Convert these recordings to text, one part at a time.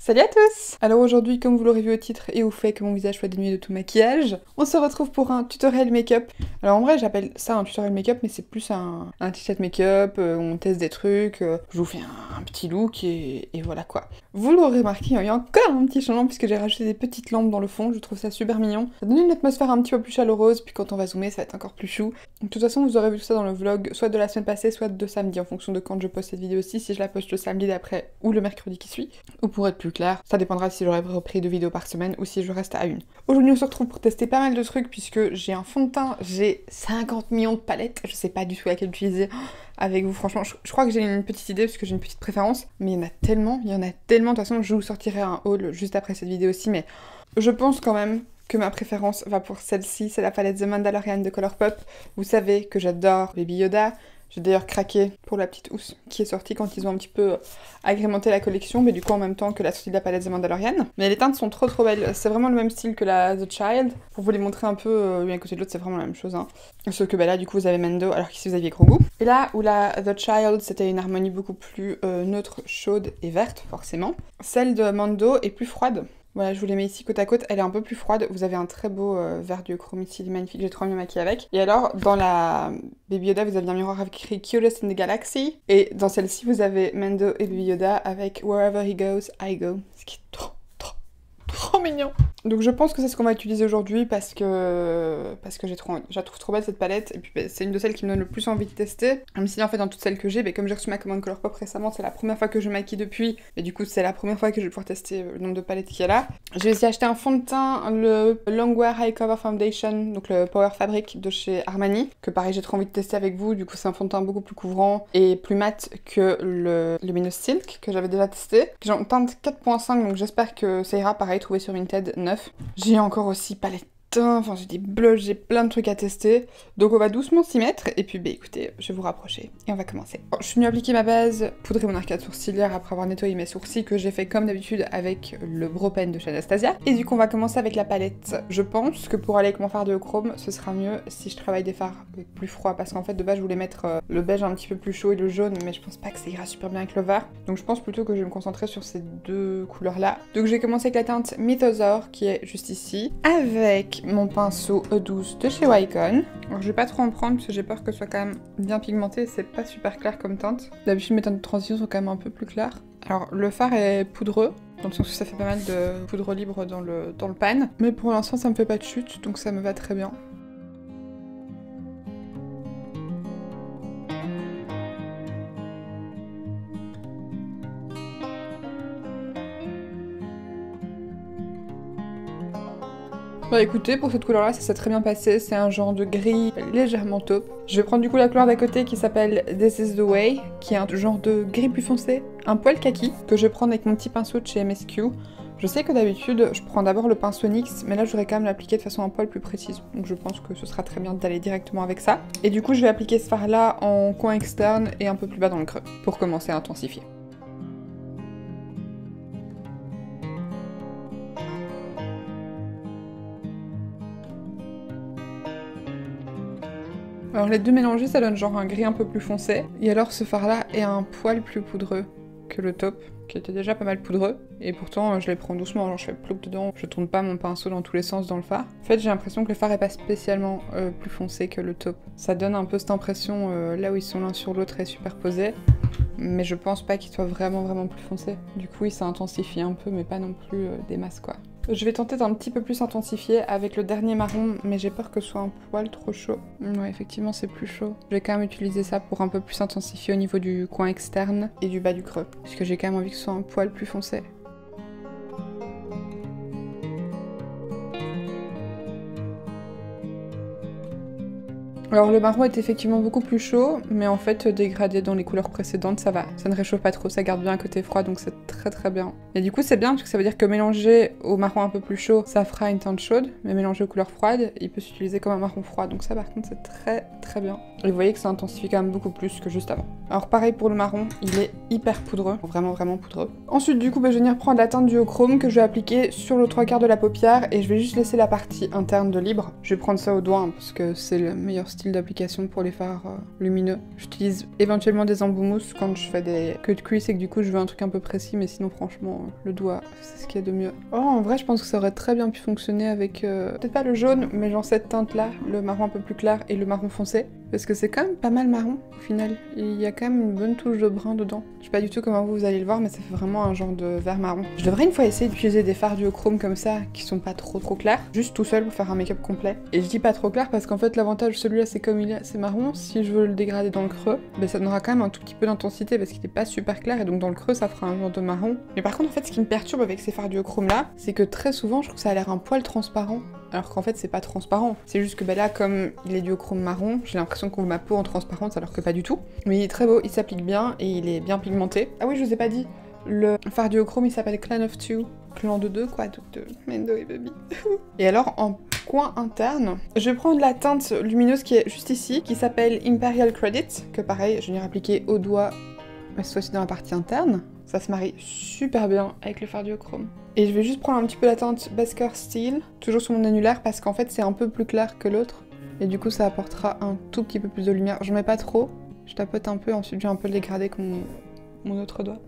Salut à tous! Alors aujourd'hui, comme vous l'aurez vu au titre et au fait que mon visage soit dénué de tout maquillage, on se retrouve pour un tutoriel make-up. Alors en vrai, j'appelle ça un tutoriel make-up, mais c'est plus un t-shirt make-up, on teste des trucs, je vous fais un petit look et voilà quoi. Vous l'aurez remarqué, il y a encore un petit changement puisque j'ai rajouté des petites lampes dans le fond, je trouve ça super mignon. Ça donne une atmosphère un petit peu plus chaleureuse, puis quand on va zoomer, ça va être encore plus chou. De toute façon, vous aurez vu tout ça dans le vlog, soit de la semaine passée, soit de samedi, en fonction de quand je poste cette vidéo-ci, si je la poste le samedi d'après ou le mercredi qui suit. Ou pour être plus clair, ça dépendra si j'aurai repris 2 vidéos par semaine ou si je reste à une. Aujourd'hui, on se retrouve pour tester pas mal de trucs puisque j'ai un fond de teint, j'ai 50 millions de palettes, je sais pas du tout laquelle utiliser avec vous. Franchement, je crois que j'ai une petite idée parce que j'ai une petite préférence, mais il y en a tellement, de toute façon, je vous sortirai un haul juste après cette vidéo aussi, mais je pense quand même que ma préférence va pour celle-ci, c'est la palette The Mandalorian de Colourpop. Vous savez que j'adore Baby Yoda. J'ai d'ailleurs craqué pour la petite housse qui est sortie quand ils ont un petit peu agrémenté la collection, mais du coup en même temps que la sortie de la palette The Mandalorian. Mais les teintes sont trop belles, c'est vraiment le même style que la The Child. Pour vous les montrer un peu l'une à côté de l'autre, c'est vraiment la même chose. Hein. Sauf que bah là du coup vous avez Mando alors qu'ici vous aviez Grogu. Et là où la The Child c'était une harmonie beaucoup plus neutre, chaude et verte forcément, celle de Mando est plus froide. Voilà, je vous les mets ici côte à côte, elle est un peu plus froide, vous avez un très beau vert duochrome ici, il est magnifique, j'ai trop bien maquillé avec. Et alors, dans la Baby Yoda, vous avez un miroir avec écrit Cutest in the Galaxy, et dans celle-ci, vous avez Mando et Baby Yoda avec Wherever he goes, I go, ce qui est trop mignon. Donc je pense que c'est ce qu'on va utiliser aujourd'hui parce que je la trouve trop belle cette palette et puis bah, c'est une de celles qui me donne le plus envie de tester. Même si en fait dans toutes celles que j'ai, bah, comme j'ai reçu ma commande Colourpop récemment, c'est la première fois que je maquille depuis et du coup c'est la première fois que je vais pouvoir tester le nombre de palettes qu'il y a là. J'ai aussi acheté un fond de teint, le Longwear High Cover Foundation, donc le Power Fabric de chez Armani, que pareil j'ai trop envie de tester avec vous, du coup c'est un fond de teint beaucoup plus couvrant et plus mat que le Luminous Silk que j'avais déjà testé. J'ai en teinte 4.5 donc j'espère que ça ira pareil, trouvé sur Vinted 9. J'ai encore aussi palette teint, enfin j'ai des blushs, j'ai plein de trucs à tester. Donc on va doucement s'y mettre et puis bah écoutez, je vais vous rapprocher et on va commencer. Bon, je suis venue appliquer ma base, poudrer mon arcade sourcilière après avoir nettoyé mes sourcils que j'ai fait comme d'habitude avec le Brow Pen de chez Anastasia. Et du coup on va commencer avec la palette. Je pense que pour aller avec mon fard de chrome, ce sera mieux si je travaille des fards plus froids parce qu'en fait de base je voulais mettre le beige un petit peu plus chaud et le jaune mais je pense pas que ça ira super bien avec le vert. Donc je pense plutôt que je vais me concentrer sur ces deux couleurs là. Donc je vais commencer avec la teinte Mythosaur qui est juste ici avec mon pinceau E12 de chez Wycon. Alors je vais pas trop en prendre parce que j'ai peur que ce soit quand même bien pigmenté et c'est pas super clair comme teinte. D'habitude mes teintes de transition sont quand même un peu plus claires. Alors le fard est poudreux, dans le sens que ça fait pas mal de poudre libre dans le pan. Mais pour l'instant ça me fait pas de chute donc ça me va très bien. Bah écoutez, pour cette couleur là ça s'est très bien passé, c'est un genre de gris légèrement taupe. Je vais prendre du coup la couleur d'à côté qui s'appelle This is the Way, qui est un genre de gris plus foncé, un poil kaki, que je vais prendre avec mon petit pinceau de chez MSQ. Je sais que d'habitude je prends d'abord le pinceau NYX, mais là je voudrais quand même l'appliquer de façon un poil plus précise, donc je pense que ce sera très bien d'aller directement avec ça. Et du coup je vais appliquer ce fard là en coin externe et un peu plus bas dans le creux, pour commencer à intensifier. Alors les deux mélangés ça donne genre un gris un peu plus foncé. Et alors ce fard là est un poil plus poudreux que le taupe, qui était déjà pas mal poudreux. Et pourtant je les prends doucement, genre je fais plouc dedans, je tourne pas mon pinceau dans tous les sens dans le fard. En fait j'ai l'impression que le fard est pas spécialement plus foncé que le taupe. Ça donne un peu cette impression là où ils sont l'un sur l'autre et superposés. Mais je pense pas qu'il soit vraiment plus foncé. Du coup il s'intensifie un peu mais pas non plus des masses quoi. Je vais tenter d'un petit peu plus intensifier avec le dernier marron, mais j'ai peur que ce soit un poil trop chaud. Ouais, effectivement, c'est plus chaud. Je vais quand même utiliser ça pour un peu plus intensifier au niveau du coin externe et du bas du creux, parce que j'ai quand même envie que ce soit un poil plus foncé. Alors le marron est effectivement beaucoup plus chaud, mais en fait dégradé dans les couleurs précédentes, ça va. Ça ne réchauffe pas trop, ça garde bien un côté froid, donc c'est très bien. Et du coup c'est bien, parce que ça veut dire que mélanger au marron un peu plus chaud, ça fera une teinte chaude, mais mélanger aux couleurs froides, il peut s'utiliser comme un marron froid, donc ça par contre c'est très bien. Et vous voyez que ça intensifie quand même beaucoup plus que juste avant. Alors pareil pour le marron, il est hyper poudreux, vraiment vraiment poudreux. Ensuite du coup, je vais venir prendre la teinte duochrome que je vais appliquer sur le 3/4 de la paupière et je vais juste laisser la partie interne de libre. Je vais prendre ça au doigt hein, parce que c'est le meilleur style d'application pour les fards lumineux. J'utilise éventuellement des embouts mousse quand je fais des cut crease et que du coup je veux un truc un peu précis, mais sinon franchement le doigt c'est ce qu'il y a de mieux. Oh en vrai je pense que ça aurait très bien pu fonctionner avec peut-être pas le jaune, mais genre cette teinte là, le marron un peu plus clair et le marron foncé. Parce que c'est quand même pas mal marron au final. Il y a quand même une bonne touche de brun dedans. Je sais pas du tout comment vous allez le voir, mais ça fait vraiment un genre de vert marron. Je devrais une fois essayer d'utiliser des fards duochrome comme ça, qui sont pas trop clairs, juste tout seul pour faire un make-up complet. Et je dis pas trop clair parce qu'en fait l'avantage de celui-là c'est comme il est assez marron, si je veux le dégrader dans le creux, ben ça donnera quand même un tout petit peu d'intensité parce qu'il est pas super clair et donc dans le creux ça fera un genre de marron. Mais par contre en fait ce qui me perturbe avec ces fards duochrome là, c'est que très souvent je trouve que ça a l'air un poil transparent. Alors qu'en fait c'est pas transparent, c'est juste que bah là comme il est duochrome marron, j'ai l'impression qu'on voit ma peau en transparence alors que pas du tout. Mais il est très beau, il s'applique bien et il est bien pigmenté. Ah oui je vous ai pas dit, le fard duochrome il s'appelle Clan of Two, clan de deux quoi, de Mendo et Baby. Et alors en coin interne, je vais prendre la teinte lumineuse qui est juste ici, qui s'appelle Imperial Credit, que pareil je vais venir appliquer au doigt, mais cette fois-ci dans la partie interne. Ça se marie super bien avec le fard duochrome. Et je vais juste prendre un petit peu la teinte Basker Steel, toujours sur mon annulaire parce qu'en fait c'est un peu plus clair que l'autre. Et du coup ça apportera un tout petit peu plus de lumière. J'en mets pas trop, je tapote un peu, ensuite je vais un peu le dégrader comme mon autre doigt.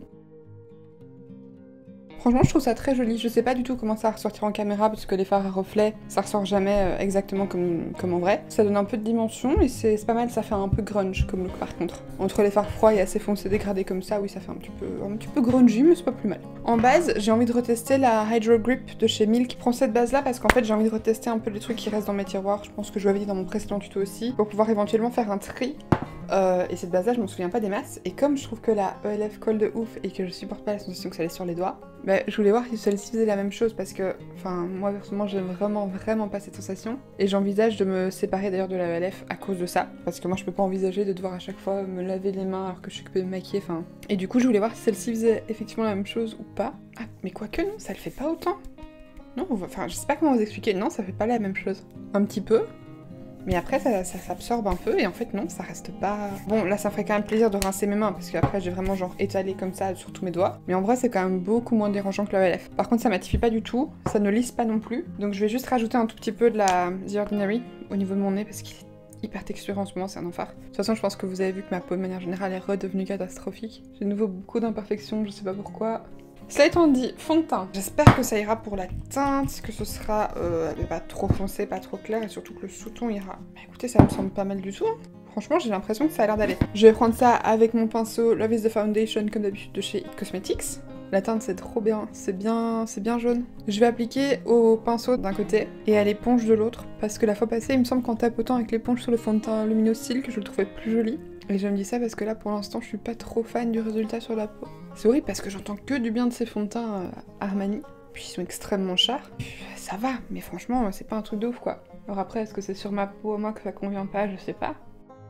Franchement, je trouve ça très joli. Je sais pas du tout comment ça va ressortir en caméra parce que les fards à reflets, ça ressort jamais exactement comme en vrai. Ça donne un peu de dimension et c'est pas mal, ça fait un peu grunge comme look par contre. Entre les fards froids et assez foncés dégradés comme ça, oui, ça fait un petit peu grungy, mais c'est pas plus mal. En base, j'ai envie de retester la Hydro Grip de chez Milk. Je prends cette base là parce qu'en fait, j'ai envie de retester un peu les trucs qui restent dans mes tiroirs. Je pense que je l'avais dit dans mon précédent tuto aussi, pour pouvoir éventuellement faire un tri. Et cette base là je m'en souviens pas des masses et comme je trouve que la ELF colle de ouf et que je supporte pas la sensation que ça laisse sur les doigts, bah, je voulais voir si celle-ci faisait la même chose parce que enfin moi personnellement j'aime vraiment pas cette sensation et j'envisage de me séparer d'ailleurs de la ELF à cause de ça parce que moi je peux pas envisager de devoir à chaque fois me laver les mains alors que je suis occupée de me maquiller, enfin et du coup je voulais voir si celle-ci faisait effectivement la même chose ou pas. Ah mais quoique non, ça le fait pas autant. Non, enfin je sais pas comment vous expliquer, non ça fait pas la même chose. Un petit peu. Mais après ça s'absorbe un peu et en fait non, ça reste pas... Bon là ça me ferait quand même plaisir de rincer mes mains parce qu'après j'ai vraiment genre étalé comme ça sur tous mes doigts. Mais en vrai c'est quand même beaucoup moins dérangeant que la ELF. Par contre ça matifie pas du tout, ça ne lisse pas non plus. Donc je vais juste rajouter un tout petit peu de la The Ordinary au niveau de mon nez parce qu'il est hyper texturé en ce moment, c'est un enfer. De toute façon je pense que vous avez vu que ma peau de manière générale est redevenue catastrophique. J'ai de nouveau beaucoup d'imperfections, je sais pas pourquoi. Cela étant dit, fond de teint. J'espère que ça ira pour la teinte, que ce sera pas trop foncé, pas trop clair, et surtout que le sous-ton ira. Bah écoutez, ça me semble pas mal du tout. Hein. Franchement, j'ai l'impression que ça a l'air d'aller. Je vais prendre ça avec mon pinceau Love is the Foundation, comme d'habitude de chez It Cosmetics. La teinte, c'est trop bien, c'est bien jaune. Je vais appliquer au pinceau d'un côté et à l'éponge de l'autre, parce que la fois passée, il me semble qu'en tapotant avec l'éponge sur le fond de teint Luminous Silk, je le trouvais plus joli. Et je me dis ça parce que là, pour l'instant, je suis pas trop fan du résultat sur la peau. C'est horrible parce que j'entends que du bien de ces fonds de teint Armani. Puis ils sont extrêmement chers. Puis, ça va, mais franchement, c'est pas un truc de ouf quoi. Alors après, est-ce que c'est sur ma peau à moi que ça convient pas? Je sais pas.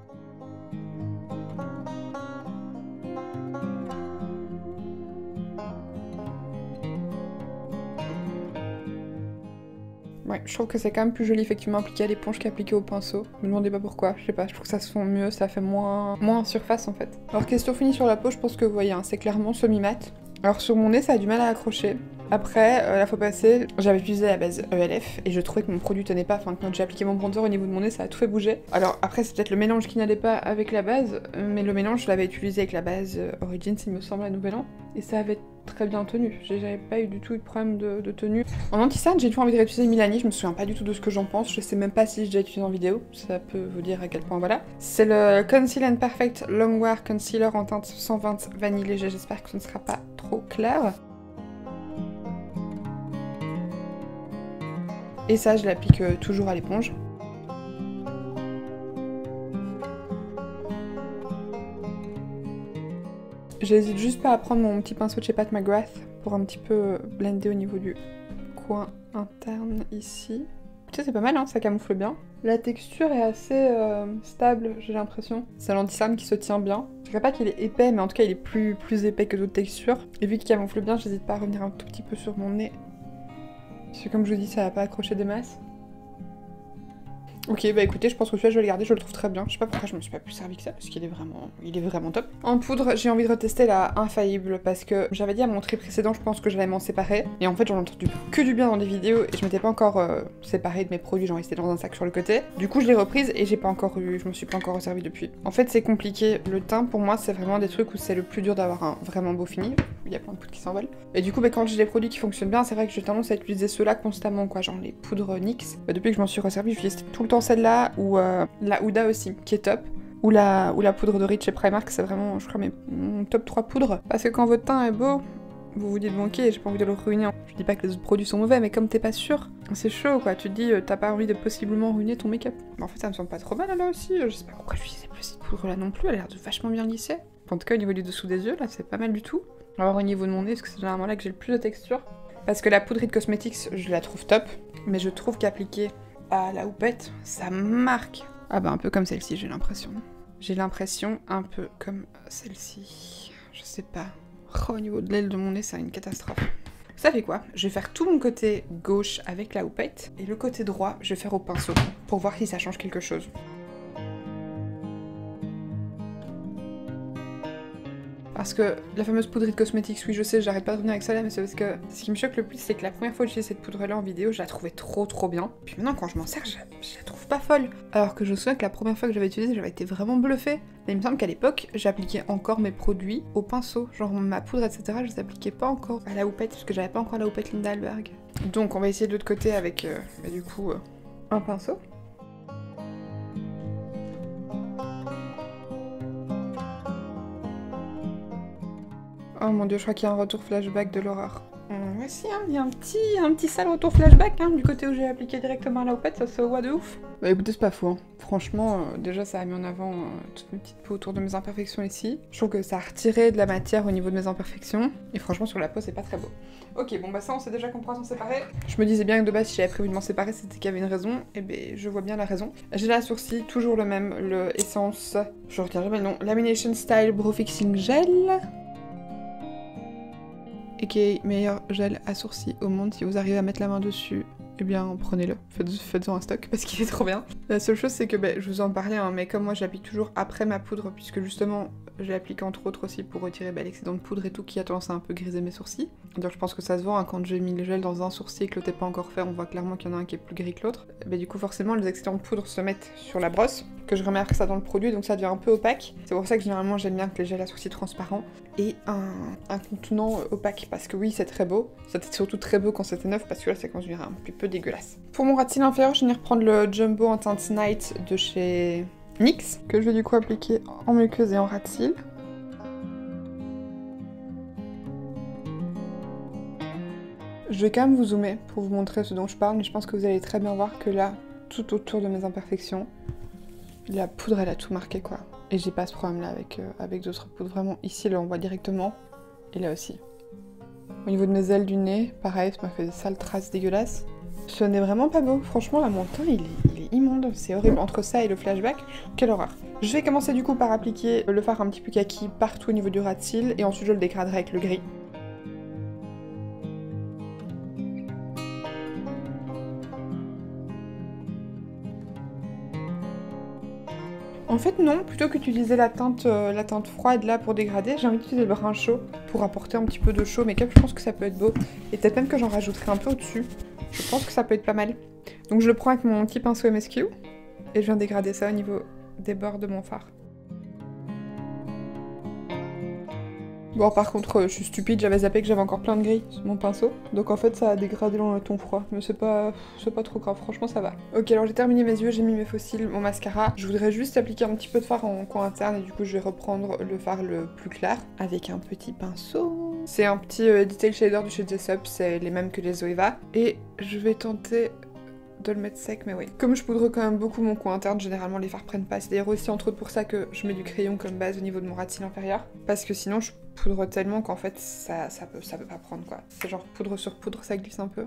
Ouais, je trouve que c'est quand même plus joli effectivement appliqué à l'éponge qu'appliqué au pinceau. Me demandez pas pourquoi, je sais pas, je trouve que ça se fond mieux, ça fait moins en surface en fait. Alors question finie sur la peau, je pense que vous voyez, hein, c'est clairement semi-mat. Alors sur mon nez, ça a du mal à accrocher. Après, la fois passée, j'avais utilisé la base ELF et je trouvais que mon produit tenait pas. Enfin, quand j'ai appliqué mon bronzer au niveau de mon nez, ça a tout fait bouger. Alors après, c'est peut-être le mélange qui n'allait pas avec la base, mais le mélange, je l'avais utilisé avec la base Origins, il me semble, à Nouvel An. Et ça avait très bien tenu. J'avais pas eu du tout eu de problème de tenue. En anti-cerne, j'ai toujours envie de réutiliser Milani. Je me souviens pas du tout de ce que j'en pense. Je sais même pas si j'ai déjà utilisé en vidéo. Ça peut vous dire à quel point, voilà. C'est le Conceal and Perfect Longwear Concealer en teinte 120 vanille léger. J'espère que ce ne sera pas trop clair. Et ça, je l'applique toujours à l'éponge. J'hésite juste pas à prendre mon petit pinceau de chez Pat McGrath pour un petit peu blender au niveau du coin interne ici. Écoutez, c'est pas mal, hein, ça camoufle bien. La texture est assez stable, j'ai l'impression. C'est l'anti-cerne qui se tient bien. Je dirais pas qu'il est épais, mais en tout cas il est plus épais que d'autres textures. Et vu qu'il camoufle bien, j'hésite pas à revenir un tout petit peu sur mon nez. Parce que comme je vous dis, ça va pas accrocher des masses. Ok, bah écoutez, je pense que celui-là je vais le garder, je le trouve très bien. Je sais pas pourquoi je me suis pas plus servi que ça, parce qu'il est vraiment top. En poudre, j'ai envie de retester la Infaillible, parce que j'avais dit à mon tri précédent, je pense que j'allais m'en séparer. Et en fait, j'en ai entendu que du bien dans des vidéos, et je m'étais pas encore séparée de mes produits, genre ils étaient dans un sac sur le côté. Du coup, je l'ai reprise, et je me suis pas encore resservie depuis. En fait, c'est compliqué. Le teint, pour moi, c'est vraiment des trucs où c'est le plus dur d'avoir un vraiment beau fini. Il y a plein de poudres qui s'envolent. Et du coup, bah, quand j'ai des produits qui fonctionnent bien, c'est vrai que j'ai tendance à utiliser ceux-là constamment, quoi, genre les poudres NYX. Bah, depuis que je m'en suis resservie, j'utilise tout le temps celle-là, ou la Huda aussi, qui est top. Ou la poudre de Rich et Primark, c'est vraiment, je crois, mon top 3 poudres. Parce que quand votre teint est beau, vous vous dites bon ok, j'ai pas envie de le ruiner. Je dis pas que les autres produits sont mauvais, mais comme t'es pas sûr, c'est chaud quoi. Tu te dis t'as pas envie de possiblement ruiner ton make-up. Mais en fait ça me semble pas trop mal là aussi. Je sais pas pourquoi j'utilisais plus cette poudre là non plus, elle a l'air de vachement bien lisser. En tout cas au niveau du dessous des yeux là c'est pas mal du tout. Alors au niveau de mon nez, parce que c'est généralement là que j'ai le plus de texture. Parce que la poudre It Cosmetics je la trouve top, mais je trouve qu'appliquée à la houppette, ça marque. Ah bah un peu comme celle-ci j'ai l'impression. J'ai l'impression un peu comme celle-ci. Je sais pas. Oh, au niveau de l'aile de mon nez, c'est une catastrophe. Ça fait quoi? Je vais faire tout mon côté gauche avec la houppette, et le côté droit, je vais faire au pinceau, pour voir si ça change quelque chose. Parce que la fameuse poudre It Cosmetics, oui je sais, j'arrête pas de revenir avec ça là, mais c'est parce que ce qui me choque le plus, c'est que la première fois que j'ai essayé cette poudre là en vidéo, je la trouvais trop bien. Puis maintenant quand je m'en sers, je la trouve pas folle. Alors que je me souviens que la première fois que j'avais utilisé, j'avais été vraiment bluffée. Mais il me semble qu'à l'époque, j'appliquais encore mes produits au pinceau. Genre ma poudre, etc. Je les appliquais pas encore à la houppette, parce que j'avais pas encore la houppette Linda Alberg. Donc on va essayer de l'autre côté avec, du coup, un pinceau. Oh mon dieu, je crois qu'il y a un retour flashback de l'horreur. Voici, hein, il y a un petit sale retour flashback, hein, du côté où j'ai appliqué directement à la houppette, ça se voit de ouf. Bah écoutez, c'est pas faux, hein. Franchement, déjà ça a mis en avant toute mes petites peaux autour de mes imperfections ici. Je trouve que ça a retiré de la matière au niveau de mes imperfections, et franchement sur la peau c'est pas très beau. Ok, bon bah ça on sait déjà qu'on pourra s'en séparer. Je me disais bien que de base si j'avais prévu de m'en séparer c'était qu'il y avait une raison, et ben je vois bien la raison. J'ai la sourcil, toujours le même, le Essence, je retiens jamais le nom, Lamination Style Brow Fixing Gel. A.k.a. meilleur gel à sourcils au monde. Si vous arrivez à mettre la main dessus, eh bien prenez-le, faites-en un stock parce qu'il est trop bien. La seule chose c'est que je vous en parlais, hein, mais comme moi j'applique toujours après ma poudre, puisque justement je l'applique entre autres aussi pour retirer l'excédent de poudre et tout qui a tendance à un peu griser mes sourcils. Donc je pense que ça se voit, hein, quand j'ai mis le gel dans un sourcil et que l'autre n'est pas encore fait, on voit clairement qu'il y en a un qui est plus gris que l'autre. Du coup forcément les excédents de poudre se mettent sur la brosse, que je remarque ça dans le produit, donc ça devient un peu opaque. C'est pour ça que généralement j'aime bien que les gels à sourcils transparents et un contenant opaque, parce que oui c'est très beau. C'était surtout très beau quand c'était neuf, parce que là c'est quand je dirais un petit peu dégueulasse. Pour mon ras de cils inférieur, je viens de reprendre le Jumbo en teinte Night de chez NYX, que je vais du coup appliquer en muqueuse et en ras de cils. Je vais quand même vous zoomer pour vous montrer ce dont je parle, mais je pense que vous allez très bien voir que là, tout autour de mes imperfections, la poudre elle a tout marqué quoi. Et j'ai pas ce problème là avec d'autres poudres, vraiment ici là on voit directement, et là aussi. Au niveau de mes ailes du nez, pareil, ça m'a fait des sales traces dégueulasses. Ce n'est vraiment pas beau, franchement là mon teint il est immonde, c'est horrible, entre ça et le flashback, quelle horreur. Je vais commencer du coup par appliquer le fard un petit peu kaki partout au niveau du ras de cils, et ensuite je le dégraderai avec le gris. En fait non, plutôt qu'utiliser la teinte froide là pour dégrader, j'ai envie d'utiliser le brun chaud pour apporter un petit peu de chaud make-up, je pense que ça peut être beau. Et peut-être même que j'en rajouterai un peu au-dessus, je pense que ça peut être pas mal. Donc je le prends avec mon petit pinceau MSQ, et je viens dégrader ça au niveau des bords de mon fard. Bon par contre je suis stupide, j'avais zappé que j'avais encore plein de gris sur mon pinceau, donc en fait ça a dégradé dans le ton froid, mais c'est pas trop grave, franchement ça va. Ok, alors j'ai terminé mes yeux, j'ai mis mes faux cils, mon mascara, je voudrais juste appliquer un petit peu de fard en coin interne, et du coup je vais reprendre le fard le plus clair avec un petit pinceau. C'est un petit detail shader de chez Jessup, c'est les mêmes que les Zoeva, et je vais tenter de le mettre sec, mais oui. Comme je poudre quand même beaucoup mon coin interne, généralement les fards prennent pas. C'est d'ailleurs aussi entre autres pour ça que je mets du crayon comme base au niveau de mon ras de cils inférieur. Parce que sinon je poudre tellement qu'en fait ça peut pas prendre quoi. C'est genre poudre sur poudre, ça glisse un peu.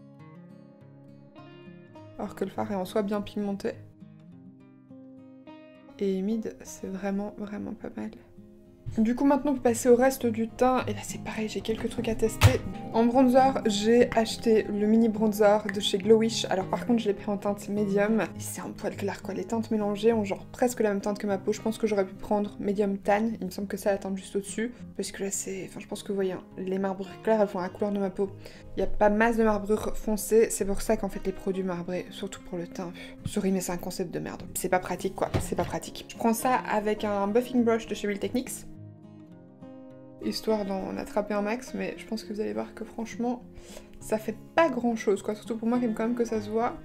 Alors que le fard est en soi bien pigmenté. Et humide, c'est vraiment pas mal. Du coup maintenant on peut passer au reste du teint et là c'est pareil, j'ai quelques trucs à tester. En bronzer, j'ai acheté le mini bronzer de chez Glowish. Alors par contre je l'ai pris en teinte médium et c'est un poil clair quoi, les teintes mélangées ont genre presque la même teinte que ma peau. Je pense que j'aurais pu prendre médium tan, il me semble que ça la teinte juste au-dessus. Parce que là c'est, enfin je pense que vous voyez, hein, les marbrures claires elles font la couleur de ma peau. Il n'y a pas masse de marbrures foncées, c'est pour ça qu'en fait les produits marbrés, surtout pour le teint, sorry mais c'est un concept de merde. C'est pas pratique quoi, c'est pas pratique. Je prends ça avec un buffing brush de chez Real Techniques. Histoire d'en attraper un max, mais je pense que vous allez voir que franchement, ça fait pas grand chose quoi, surtout pour moi qui aime quand même que ça se voit.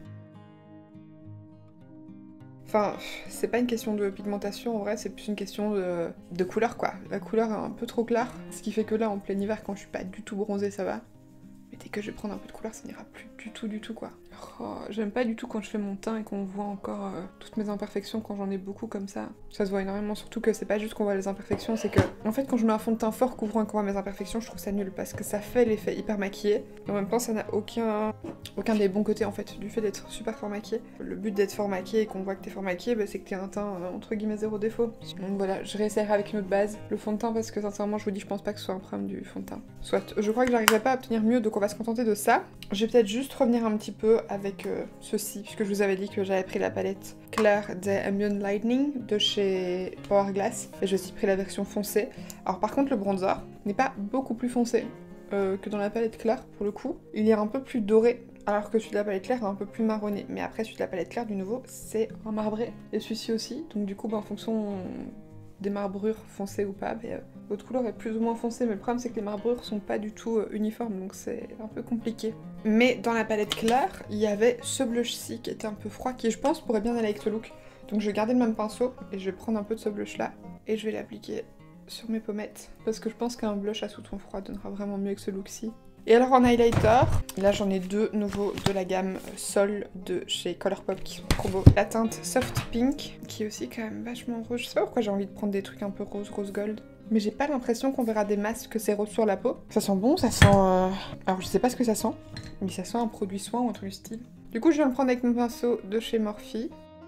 Enfin, c'est pas une question de pigmentation en vrai, c'est plus une question de couleur quoi. La couleur est un peu trop claire, ce qui fait que là en plein hiver quand je suis pas du tout bronzée ça va. Mais dès que je vais prendre un peu de couleur, ça n'ira plus du tout quoi. Oh, j'aime pas du tout quand je fais mon teint et qu'on voit encore toutes mes imperfections quand j'en ai beaucoup comme ça. Ça se voit énormément, surtout que c'est pas juste qu'on voit les imperfections, c'est que en fait quand je mets un fond de teint fort couvrant encore mes imperfections, je trouve ça nul parce que ça fait l'effet hyper maquillé. Et en même temps ça n'a aucun des bons côtés en fait, du fait d'être super fort maquillé. Le but d'être fort maquillé et qu'on voit que t'es fort maquillé, bah, c'est que t'es un teint entre guillemets zéro défaut. Donc voilà, je réessayerai avec une autre base, le fond de teint, parce que sincèrement je vous dis je pense pas que ce soit un problème du fond de teint. Soit, je crois que j'arriverai pas à obtenir mieux, donc on va se contenter de ça. Je vais peut-être juste revenir un petit peu avec ceci, puisque je vous avais dit que j'avais pris la palette claire des Ambient Lightning de chez Hourglass, et j'ai aussi pris la version foncée. Alors par contre le bronzer n'est pas beaucoup plus foncé que dans la palette claire pour le coup. Il est un peu plus doré, alors que celui de la palette claire est un peu plus marronné. Mais après celui de la palette claire du nouveau c'est un marbré, et celui-ci aussi, donc du coup bah, en fonction des marbrures foncées ou pas, votre couleur est plus ou moins foncée, mais le problème c'est que les marbrures sont pas du tout uniformes, donc c'est un peu compliqué. Mais dans la palette claire, il y avait ce blush-ci qui était un peu froid, qui je pense pourrait bien aller avec ce look. Donc je vais garder le même pinceau, et je vais prendre un peu de ce blush-là, et je vais l'appliquer sur mes pommettes, parce que je pense qu'un blush à sous-ton froid donnera vraiment mieux que ce look-ci. Et alors en highlighter, là j'en ai deux nouveaux de la gamme Sol de chez Colourpop qui sont trop beaux. La teinte Soft Pink, qui est aussi quand même vachement rose. Je sais pas pourquoi j'ai envie de prendre des trucs un peu rose gold. Mais j'ai pas l'impression qu'on verra des masses que c'est rose sur la peau. Ça sent bon, ça sent... Alors je sais pas ce que ça sent, mais ça sent un produit soin ou un truc du style. Du coup je viens le prendre avec mon pinceau de chez Morphe.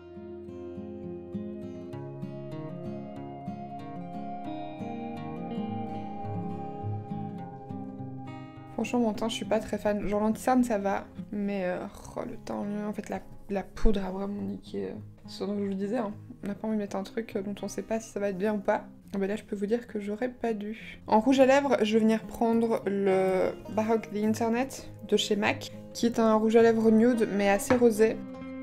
Franchement mon teint je suis pas très fan, genre l'anti-cerne ça va, mais oh, le teint en fait la poudre a vraiment niqué ce dont je vous disais, hein. On n'a pas envie de mettre un truc dont on sait pas si ça va être bien ou pas. Mais là je peux vous dire que j'aurais pas dû. En rouge à lèvres je vais venir prendre le Baroque The Internet de chez MAC, qui est un rouge à lèvres nude mais assez rosé.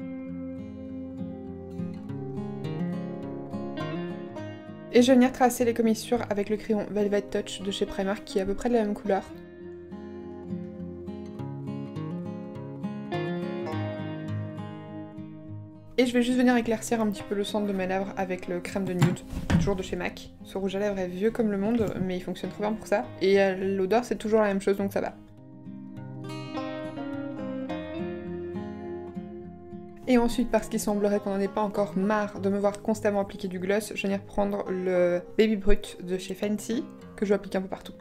Et je vais venir tracer les commissures avec le crayon Velvet Touch de chez Primark qui est à peu près de la même couleur. Et je vais juste venir éclaircir un petit peu le centre de mes lèvres avec le crème de nude, toujours de chez MAC. Ce rouge à lèvres est vieux comme le monde, mais il fonctionne trop bien pour ça. Et l'odeur c'est toujours la même chose, donc ça va. Et ensuite, parce qu'il semblerait qu'on n'en ait pas encore marre de me voir constamment appliquer du gloss, je vais venir prendre le Baby Brut de chez Fenty, que je vais appliquer un peu partout.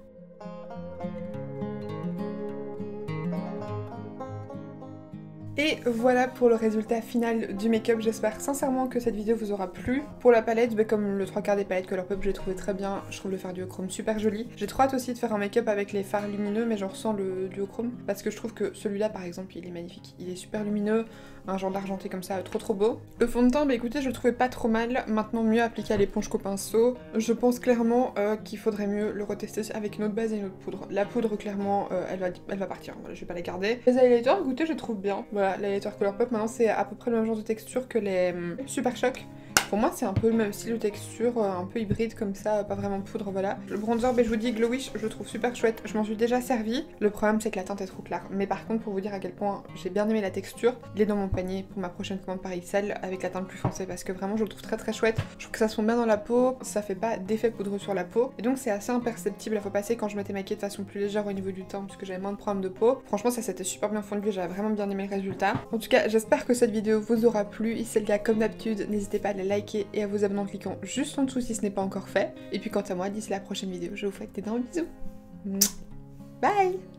Et voilà pour le résultat final du make-up. J'espère sincèrement que cette vidéo vous aura plu. Pour la palette, comme le 3/4 des palettes Colourpop, j'ai trouvé très bien. Je trouve le fard duochrome super joli. J'ai trop hâte aussi de faire un make-up avec les fards lumineux, mais genre sans le duochrome, parce que je trouve que celui-là par exemple il est magnifique. Il est super lumineux, un genre d'argenté comme ça, trop beau. Le fond de teint, écoutez, je le trouvais pas trop mal. Maintenant mieux appliqué à l'éponge qu'au pinceau. Je pense clairement qu'il faudrait mieux le retester avec une autre base et une autre poudre. La poudre clairement elle va partir, voilà, je vais pas la garder. Les highlighters, écoutez, je trouve bien. Voilà, l'highlighter Colourpop maintenant c'est à peu près le même genre de texture que les Super Shock. Pour moi c'est un peu le même style de texture, un peu hybride comme ça, pas vraiment poudre, voilà. Le bronzer, je vous dis Glowish, je le trouve super chouette, je m'en suis déjà servi. Le problème c'est que la teinte est trop claire. Mais par contre pour vous dire à quel point j'ai bien aimé la texture, il est dans mon panier pour ma prochaine commande par XL avec la teinte plus foncée, parce que vraiment je le trouve très chouette. Je trouve que ça fond bien dans la peau, ça fait pas d'effet poudreux sur la peau. Et donc c'est assez imperceptible à fois passer quand je m'étais maquillée de façon plus légère au niveau du teint, parce que j'avais moins de problèmes de peau. Franchement ça s'était super bien fondu, j'avais vraiment bien aimé le résultat. En tout cas j'espère que cette vidéo vous aura plu. Si c'est le cas, comme d'habitude, n'hésitez pas à la liker et à vous abonner en cliquant juste en dessous si ce n'est pas encore fait. Et puis quant à moi, d'ici la prochaine vidéo, je vous fais d'énormes bisous. Bye!